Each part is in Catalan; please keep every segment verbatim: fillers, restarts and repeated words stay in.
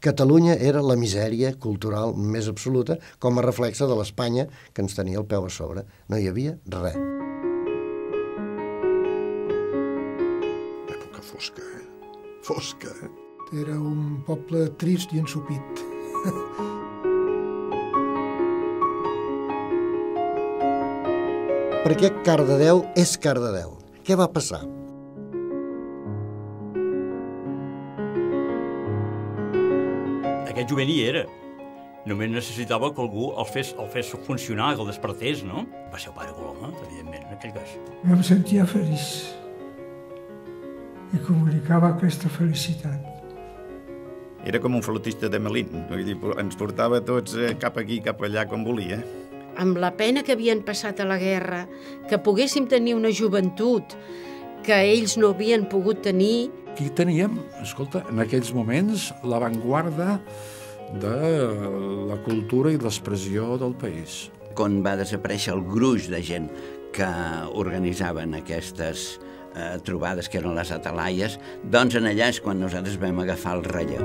Catalunya era la misèria cultural més absoluta, com a reflexe de l'Espanya que ens tenia el peu a sobre. No hi havia res. Època fosca, eh? Fosca, eh? Era un poble trist i ensopit. Per què Cardedeu és Cardedeu? Què va passar? Aquest jovent hi era. Només necessitava que algú el fes, el fes funcionar, que el despertés, no? Va ser el pare Coloma, evidentment, en aquell cas. Jo em sentia feliç i comunicava aquesta felicitat. Era com un flautista de Melín, vull dir, ens portava tots cap aquí, cap allà, com volia. Amb la pena que havien passat a la guerra, que poguéssim tenir una joventut que ells no havien pogut tenir. Aquí teníem, escolta, en aquells moments, l'avantguarda de la cultura i l'expressió del país. Quan va desaparèixer el gruix de gent que organitzaven aquestes eh, trobades, que eren les atalaies, doncs en allà és quan nosaltres vam agafar el relleu.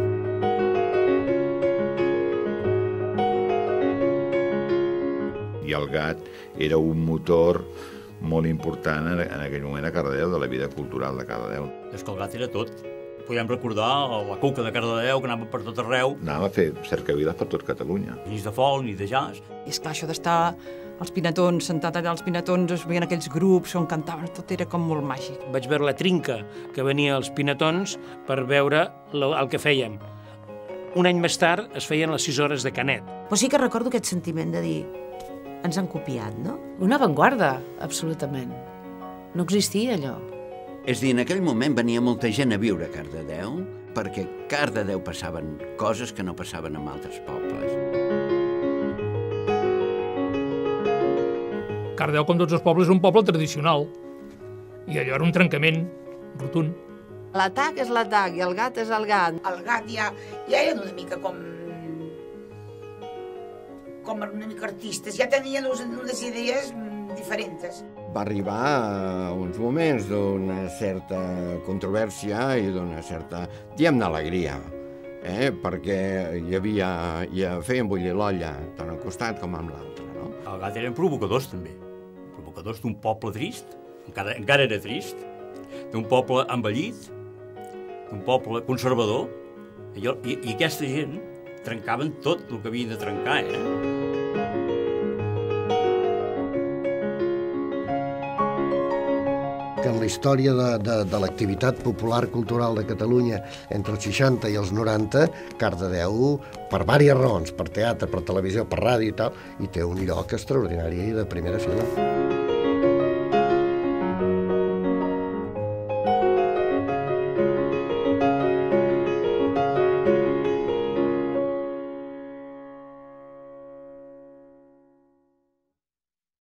I el gat era un motor molt important en, en aquell moment a Cardedeu, de la vida cultural de Cardedeu. És que el gat era tot. Podem recordar la cuca de Cardedeu, que anava per tot arreu. Anava a fer cercaviles per tot Catalunya. Ni de folk, ni de jazz. I és clar, això d'estar als pinatons, sentat allà als pinatons, es veien aquells grups on cantaven, tot era com molt màgic. Vaig veure la trinca que venia als pinatons per veure el que fèiem. Un any més tard es feien les sis hores de Canet. Però sí que recordo aquest sentiment de dir ens han copiat, no? Una avantguarda, absolutament. No existia allò. És dir, en aquell moment venia molta gent a viure a Cardedeu, perquè a Cardedeu passaven coses que no passaven en altres pobles. Cardedeu, com tots els pobles, és un poble tradicional. I allò era un trencament rotund. L'atac és l'atac i el gat és el gat. El gat ja, ja eren una mica com... com una mica artistes, ja tenien unes idees diferents. Va arribar a uns moments d'una certa controvèrsia i d'una certa, diguem-ne, alegria, eh? Perquè hi havia, ja feien bullir l'olla, tant un costat com amb l'altre, no? El gat eren provocadors, també. Provocadors d'un poble trist, encara, encara era trist, d'un poble envellit, d'un poble conservador, i, i, i aquesta gent trencaven tot el que havien de trencar, eh? Que en la història de, de, de l'activitat popular cultural de Catalunya entre els seixanta i els noranta, Cardedeu, per diverses raons, per teatre, per televisió, per ràdio i tal, hi té un lloc extraordinari i de primera fila.